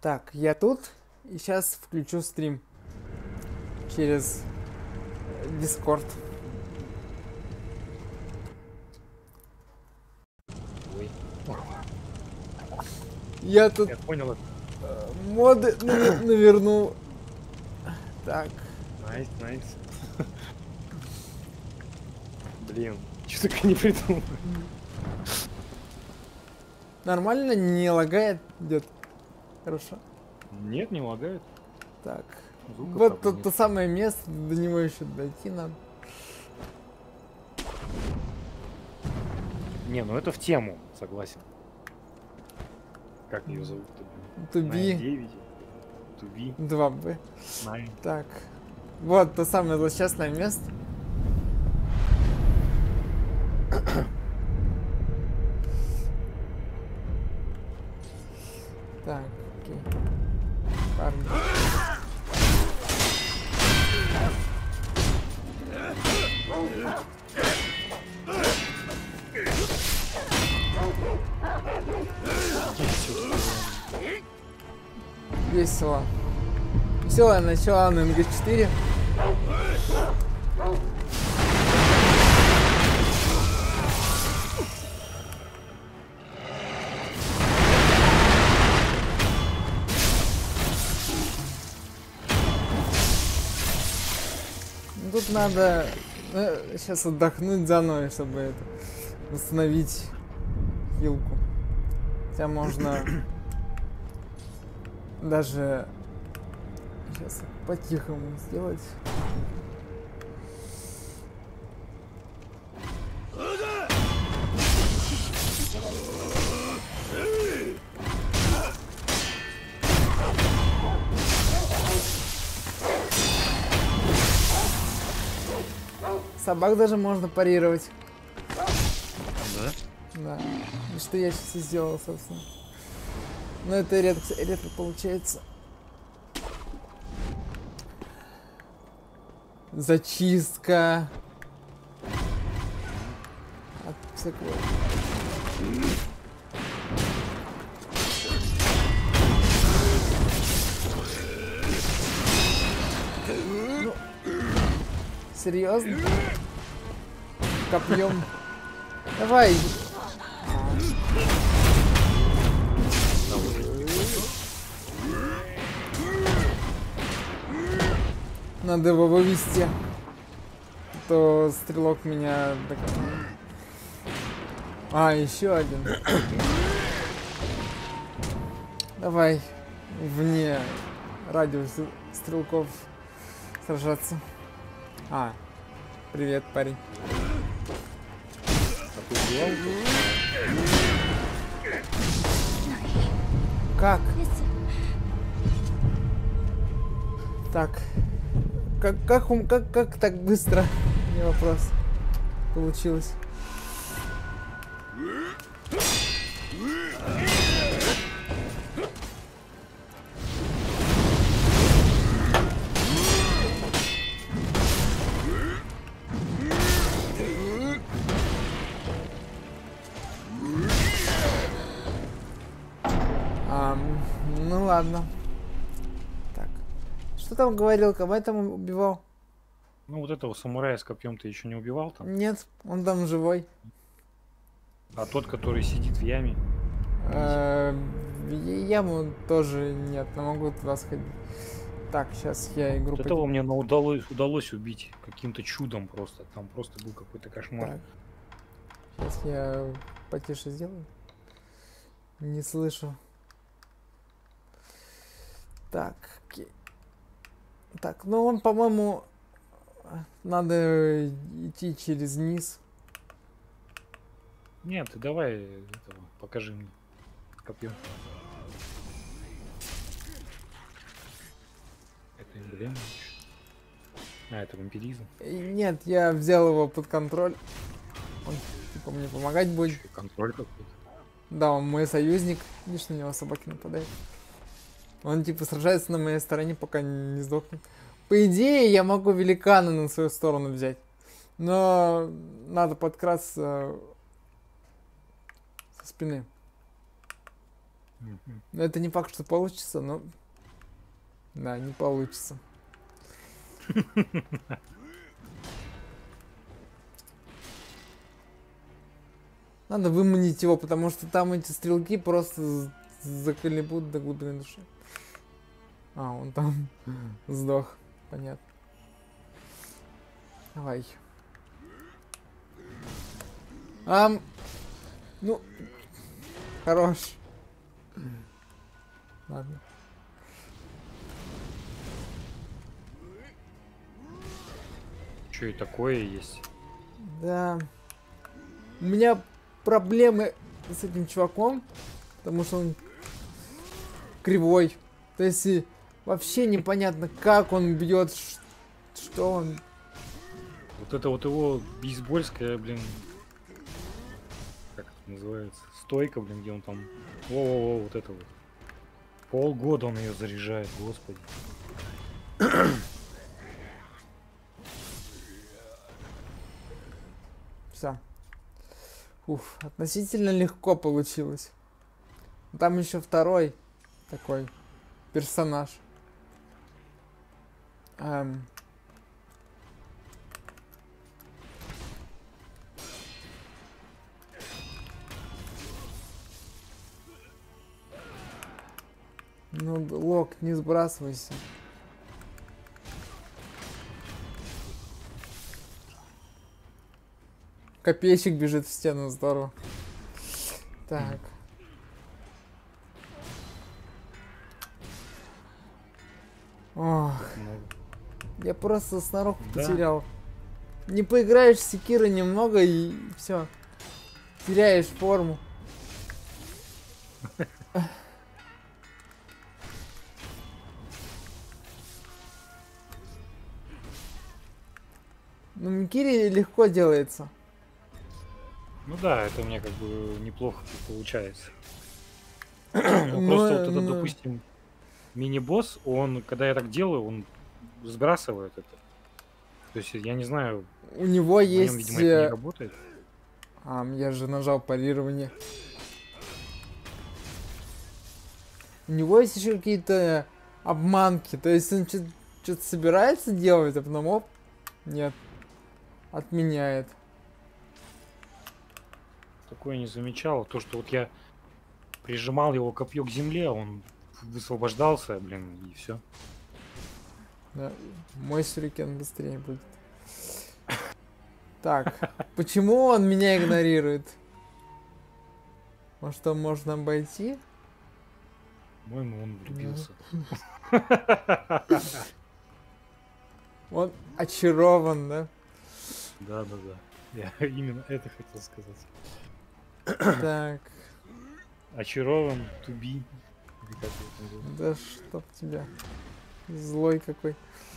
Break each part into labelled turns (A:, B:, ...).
A: Так, я тут и сейчас включу стрим через Discord.
B: Ой,
A: Я тут
B: я понял.
A: моды навернул. Так,
B: Найс, найс. Блин, что только не придумал.
A: нормально, не лагает, идет. Хорошо.
B: Нет, не лагает.
A: Так,
B: Звука
A: вот
B: правда,
A: то самое место, до него еще дойти надо.
B: Не, ну это в тему, согласен. Как ее зовут-то?
A: Туби
B: 9. Туби.
A: 2Б.
B: 9.
A: Так, вот то самое злосчастное место. Так, окей. Парни. Весело. Веселое начало на МГ4. Тут надо сейчас отдохнуть заново, чтобы это, восстановить хилку. Хотя можно даже сейчас по-тихому сделать. Собак даже можно парировать.
B: Да?
A: Да. И что я сейчас и сделал, собственно. Но это редко получается. Зачистка. От всякого. Ну, серьезно? Копьем. Давай. Надо его вывести. А то стрелок меня... А, еще один. Давай вне радиуса стрелков сражаться. А, привет, парень. Как? Так. Как так быстро? Не вопрос. Получилось. Ну ладно. Так. Что там говорил? Кого я там убивал?
B: Ну вот этого самурая с копьем ты еще не убивал там?
A: Нет, он там живой.
B: А тот, который сидит в яме?
A: Яму тоже нет, но могу туда сходить. Так, сейчас я игру...
B: Вот этого мне удалось убить каким-то чудом просто. Там просто был какой-то кошмар.
A: Так. Сейчас я потише сделаю. Не слышу. Так, окей. Так, ну он, по-моему, надо идти через низ.
B: Нет, ты давай этого, покажи мне копье. Это эмблема. А, это вампиризм.
A: Нет, я взял его под контроль. Он, типа, мне помогать будет.
B: Еще и контроль какой-то.
A: Да, он мой союзник. Видишь, на него собаки нападают. Он, типа, сражается на моей стороне, пока не сдохнет. По идее, я могу великана на свою сторону взять. Но надо подкрасться со спины.
B: Мгм.
A: Но это не факт, что получится, но... Да, не получится. Надо выманить его, потому что там эти стрелки просто заколебут до глубины души. А, он там сдох. Понятно. Давай. Ну, хорош. Ладно.
B: Что и такое есть.
A: Да. У меня проблемы с этим чуваком, потому что он кривой. То есть вообще непонятно, как он бьет, что он.
B: Вот это вот его бейсбольская, блин, как это называется, стойка, блин, где он там, во-во-во, вот это вот. Полгода он ее заряжает, господи.
A: Все. Уф, относительно легко получилось. Там еще второй такой персонаж. Ну, Лок, не сбрасывайся. Копейщик бежит в стену, здорово. Так. Ох,
B: Много.
A: я просто сноровку
B: Да.
A: потерял. Не поиграешь с секирой немного и все. Теряешь форму. Ну, Микири легко делается.
B: Ну да, это у меня как бы неплохо получается. Ну
A: Но,
B: просто вот этот,
A: ну,
B: допустим, мини-босс, он, когда я так делаю, он сбрасывает это. То есть я не знаю,
A: у него
B: на нем,
A: есть...
B: видимо, это не работает.
A: я же нажал парирование. У него есть еще какие-то обманки. То есть он что-то собирается делать, а потом оп, нет. Отменяет.
B: Такое не замечал. То, что вот я прижимал его копье к земле, он высвобождался, блин, и все.
A: Да, мой сюрикен быстрее будет. Так, почему он меня игнорирует? Может, что можно обойти?
B: По-моему, он влюбился.
A: Он очарован, да?
B: Да, да, да. Я именно это хотел сказать.
A: Так,
B: Очарован, to be. Или как это называется?
A: да чтоб тебя. Злой какой.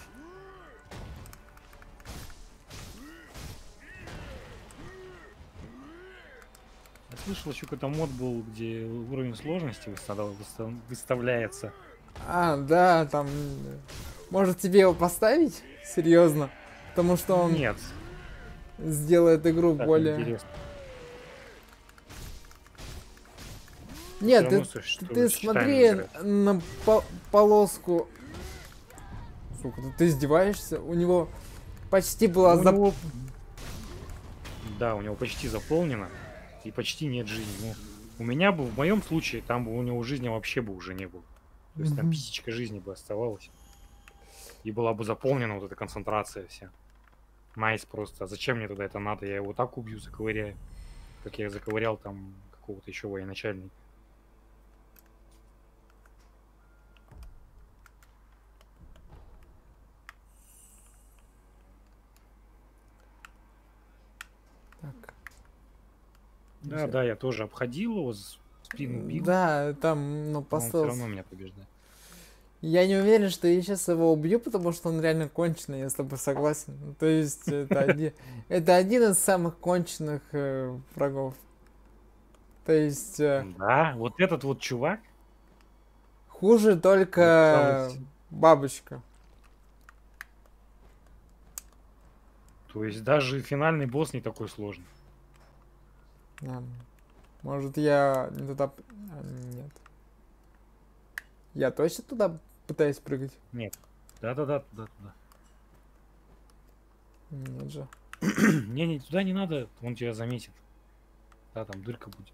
B: Я слышал, еще какой-то мод был, где уровень сложности выставляется.
A: Да, там... Может тебе его поставить? Серьезно? Потому что он
B: Нет,
A: сделает игру
B: так
A: более...
B: неинтересно.
A: Нет,
B: Всё равно,
A: ты
B: что
A: смотри
B: читаем играть.
A: на полоску. Сука, ты издеваешься? У него почти была
B: Ну, да, у него почти заполнено и почти нет жизни. Ну, у меня бы, в моем случае, там бы у него жизни вообще бы уже не было. То есть там
A: Мгм.
B: писечка жизни бы оставалась. И была бы заполнена вот эта концентрация вся. Найс просто. А зачем мне тогда это надо? Я его так убью, заковыряю. Как я заковырял там какого-то еще военачальника.
A: Так.
B: Да,
A: Всё.
B: да, я тоже обходил его, спину бил,
A: Да, там, ну,
B: но он все равно
A: посылся.
B: меня побеждает.
A: Я не уверен, что я сейчас его убью, потому что он реально конченый, я с тобой согласен. Ну, то есть, это один из самых конченых врагов. То есть,
B: Да, вот этот вот чувак,
A: хуже
B: мне
A: только
B: казалось,
A: бабочка.
B: то есть даже финальный босс не такой сложный.
A: Да. Может, я не туда... нет. Я точно туда пытаюсь прыгать?
B: Нет. Да-да-да, туда-туда.
A: Нет же.
B: Не, туда не надо, он тебя заметит. Да, там дырка будет.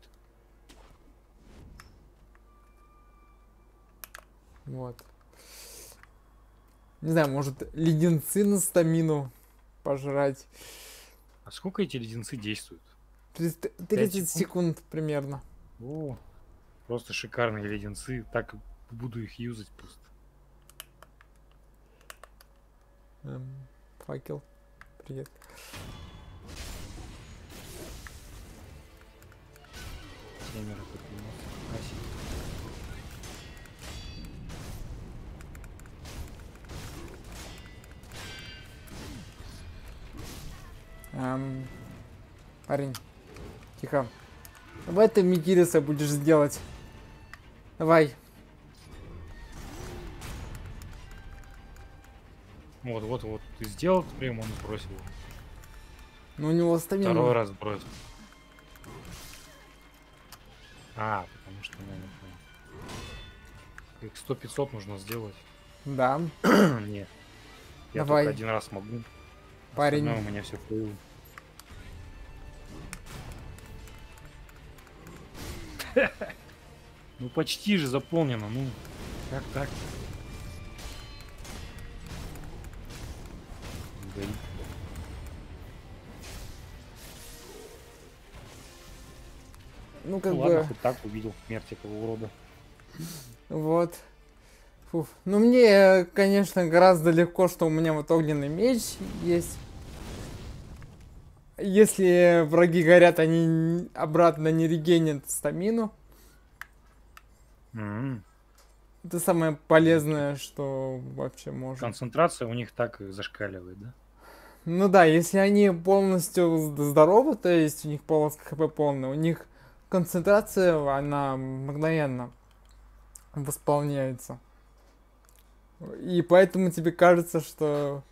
A: Вот. Не знаю, может леденцы на стамину пожрать.
B: А сколько эти леденцы действуют?
A: 30 секунд примерно.
B: О, просто шикарные леденцы. Так буду их юзать просто.
A: Факел. Привет.
B: Семеро тут у нас. Аси.
A: Парень, тихо. Давай ты Микириса будешь сделать. Давай.
B: Вот. Ты сделал прям, он сбросил.
A: Ну у него стамина.
B: Второй раз бросил. А, потому что, наверное, их 100-500 нужно сделать.
A: Да.
B: Нет. Я
A: Давай.
B: только один раз могу.
A: Парень.
B: Остальное у меня все фейл. Ну почти же заполнено, ну как так? Горит.
A: Ну как
B: Ну
A: бы.
B: ладно, хоть так увидел смерть этого урода.
A: Вот. Фуф. Ну мне, конечно, гораздо легко, что у меня вот огненный меч есть. Если враги горят, они обратно не регенят стамину.
B: М.
A: Это самое полезное, что вообще можно.
B: Концентрация у них так и зашкаливает, да?
A: Ну да, если они полностью здоровы, то есть у них полоска хп полная, у них концентрация, она мгновенно восполняется. И поэтому тебе кажется, что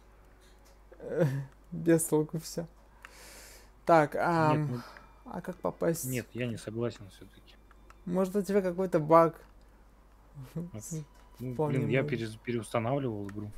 A: без толку все. Так,
B: Нет, ну,
A: а как попасть?
B: нет, я не согласен все-таки.
A: Может у тебя какой-то баг?
B: Ну,
A: Вполне
B: блин, я
A: может.
B: переустанавливал игру.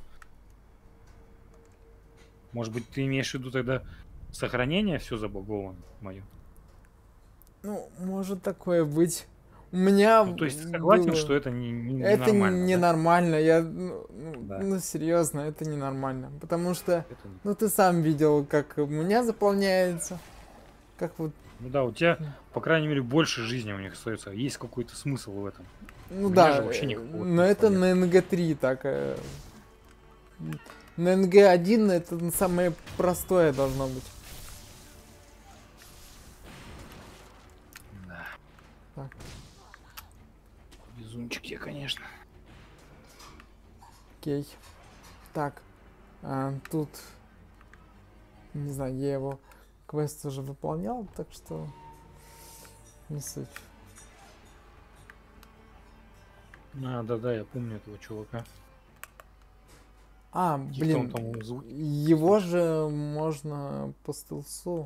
B: Может быть, ты имеешь в виду тогда сохранение все забаговано мое?
A: Ну, может такое быть. У меня
B: Ну, то есть ты согласен,
A: было...
B: что это не
A: Это
B: нормально, да?
A: ненормально. Я,
B: Да.
A: ну, серьезно, это ненормально. Потому что,
B: Это не-
A: ну, ты сам видел, как у меня заполняется. Как вот,
B: Ну да, у тебя, по крайней мере, больше жизни у них остается. Есть какой-то смысл в этом.
A: ну
B: У меня
A: да,
B: же вообще никакого
A: но
B: смысла
A: это
B: нет.
A: на НГ-3 так. На НГ-1 это самое простое должно быть.
B: Да.
A: Так.
B: Безумчик я, конечно.
A: Окей. Так. Тут, не знаю, я его квест уже выполнял, так что не суть.
B: Да, я помню этого чувака.
A: Блин,
B: он там звуки
A: его же можно по стелсу.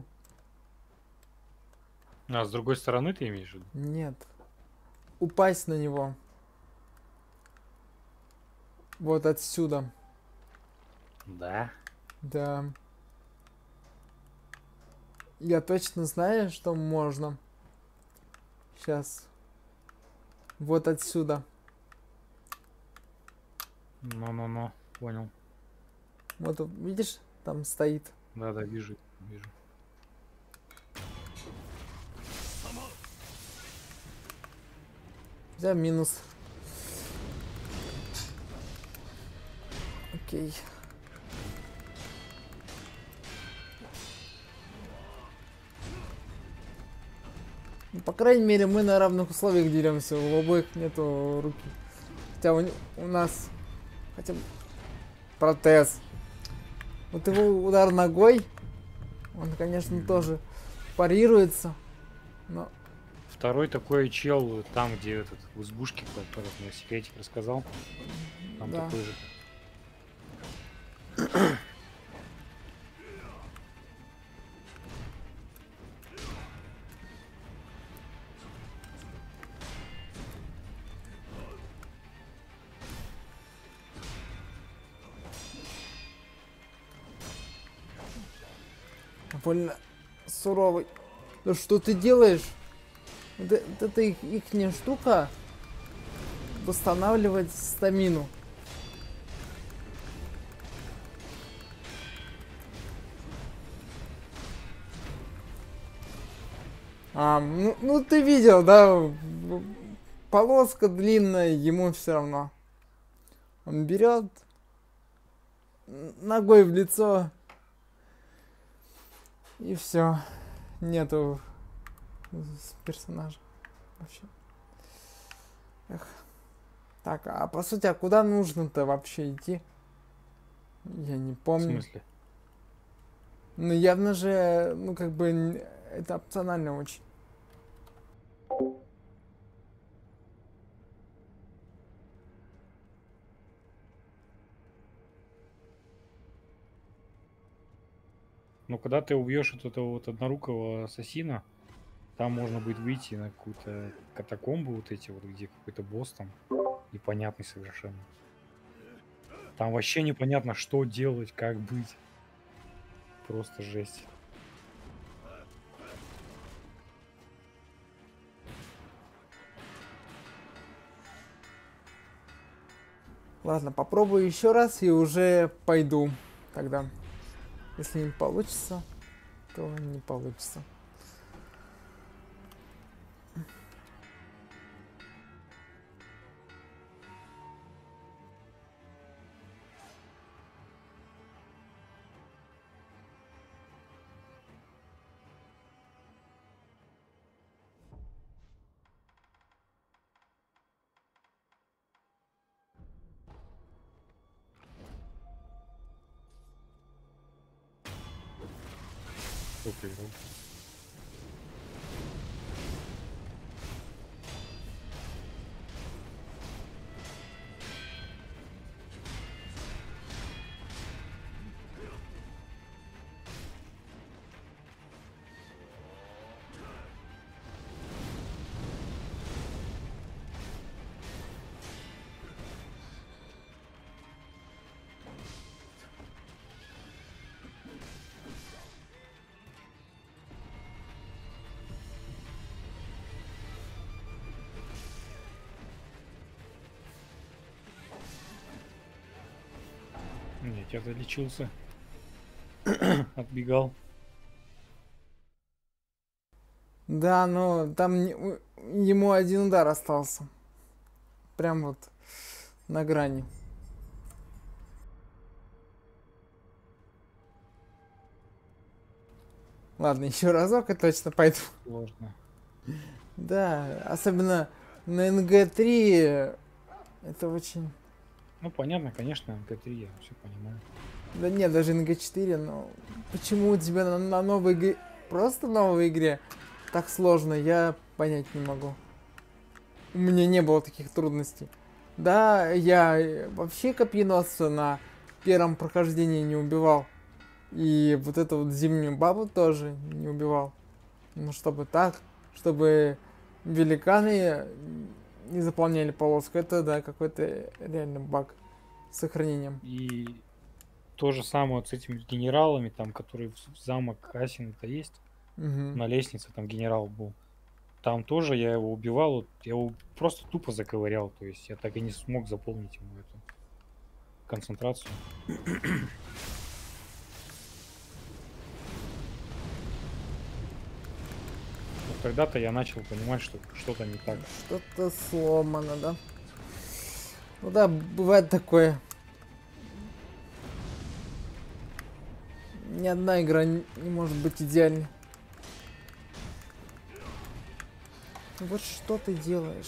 B: А с другой стороны ты имеешь в виду?
A: Нет. Упасть на него. Вот отсюда.
B: Да.
A: Да. Я точно знаю, что можно. Сейчас. Вот отсюда.
B: Ну, понял.
A: Вот, видишь, там стоит.
B: Да, вижу.
A: Да, минус. Окей. Ну, по крайней мере, мы на равных условиях деремся. У обоих нету руки. Хотя у нас хотя бы протез. Вот его удар ногой, он, конечно, тоже парируется. Но
B: Второй такой чел, там, где этот в избушке, который мне секретик рассказал. Там
A: да.
B: такой же.
A: больно суровый. Да что ты делаешь? Это ихняя штука восстанавливать стамину. Ну ты видел, да? Полоска длинная, ему все равно. Он берет ногой в лицо и все. Нету персонажа вообще. Эх. Так, а по сути, а куда нужно-то вообще идти? Я не
B: В
A: помню.
B: смысле?
A: Ну явно же, ну как бы это опционально очень.
B: Ну, когда ты убьешь вот этого вот однорукого ассасина, там можно будет выйти на какую-то катакомбу вот эти вот, где какой-то босс там непонятный совершенно. Там вообще непонятно, что делать, как быть. Просто жесть.
A: Ладно, попробую еще раз и уже пойду тогда. Если не получится, то не получится.
B: Кто проиграл? Нет, я долечился. Отбегал.
A: Да, но там ему один удар остался. Прям вот на грани. Ладно, еще разок и точно пойду.
B: Сложно.
A: Да, особенно на НГ-3 это очень...
B: Ну, понятно, конечно, МК3, я все понимаю.
A: Да нет, даже НГ-4, но почему у тебя на новой игре, просто новой игре так сложно, я понять не могу. У меня не было таких трудностей. Да, я вообще копьеносца на первом прохождении не убивал. И вот эту вот зимнюю бабу тоже не убивал. Ну, чтобы так, чтобы великаны не заполняли полоску. Это, да, какой-то реально баг с сохранением.
B: И то же самое вот с этими генералами, там, которые в замок Асин-то есть.
A: Мгм.
B: На лестнице там генерал был. Там тоже я его убивал, вот, я его просто тупо заковырял. То есть я так и не смог заполнить ему эту концентрацию. Вот тогда-то я начал понимать, что что-то не так.
A: Что-то сломано, да? Ну да, бывает такое. Ни одна игра не может быть идеальной. Ну вот что ты делаешь?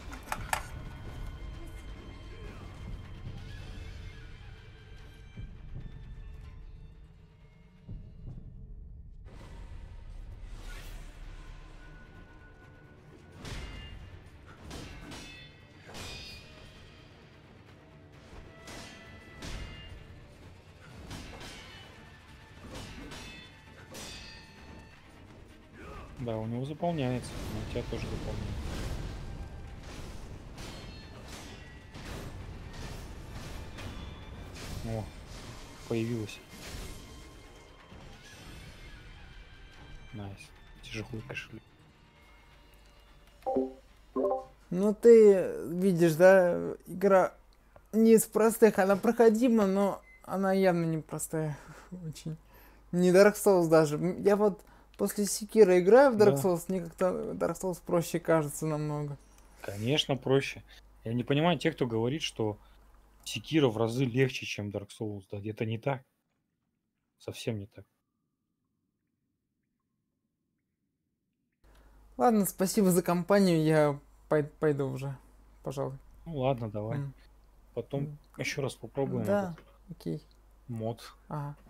B: Да, у него заполняется, но у тебя тоже заполняется. О, появилось. Найс. Тяжелый кошелек.
A: Ну ты видишь, да, игра не из простых, она проходима, но она явно не простая. Очень. Не Dark Souls даже. Я вот после Секира играю в Dark
B: Да,
A: Souls, мне как-то Dark Souls проще кажется намного.
B: конечно, проще. Я не понимаю тех, кто говорит, что Секира в разы легче, чем Dark Souls. Да, это не так. Совсем не так.
A: Ладно, спасибо за компанию, я пойду уже, пожалуй.
B: Ну ладно, давай.
A: М,
B: Потом
A: м,
B: еще раз попробуем этот
A: Да, окей.
B: мод.
A: Ага.